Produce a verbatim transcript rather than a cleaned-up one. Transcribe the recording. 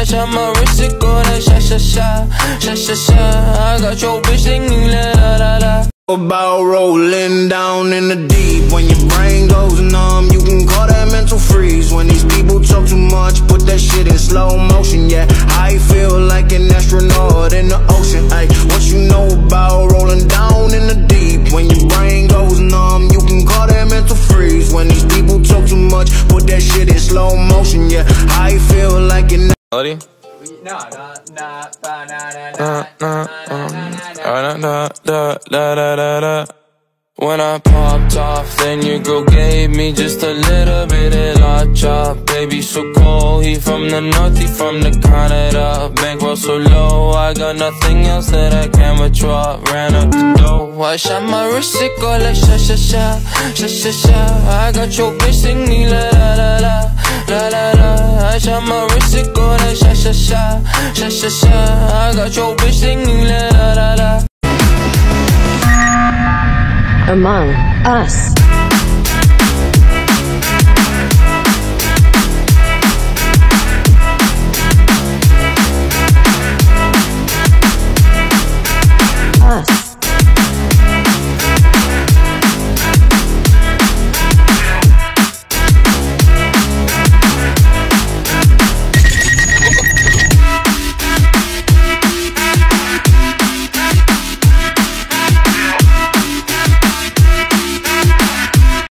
I shot my wrist, it go like sha sha sha, sha sha sha. I got your bitch singing la la la la. About rolling down in the deep. When your brain goes numb, you can call that mental freeze. When these people talk too much, put that shit in slow motion. Yeah, I feel like an astronaut in the ocean. Ay, what you know about rolling down in the deep? When your brain goes numb, you can call that mental freeze. When these people talk too much, put that shit in slow motion. Yeah, I feel like an Melody? No, no, no, ba na na Da, na da, da, da, da, da, da, da. When I popped off, then your girl gave me just a little bit of la chop. Baby so cold, he from the north, he from the Canada. Bankroll so low, I got nothing else that I can withdraw. Ran up the dough, I shot my wrist, it go like sha sha sha, sha sha sha. I got your bitch singing la la la la, la la la. I shot my wrist, it go like sha sha sha, sha sha sha. I got your bitch singing la la la la. Among Us.